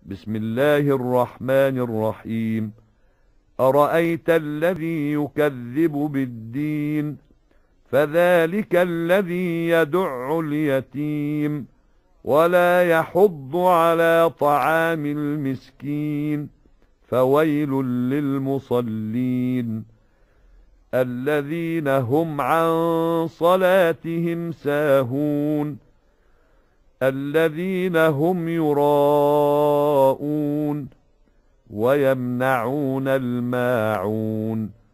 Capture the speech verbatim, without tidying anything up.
بسم الله الرحمن الرحيم. أرأيت الذي يكذب بالدين فذلك الذي يدع اليتيم ولا يحض على طعام المسكين فويل للمصلين الذين هم عن صلاتهم ساهون الذين هم يراءون ويمنعون الماعون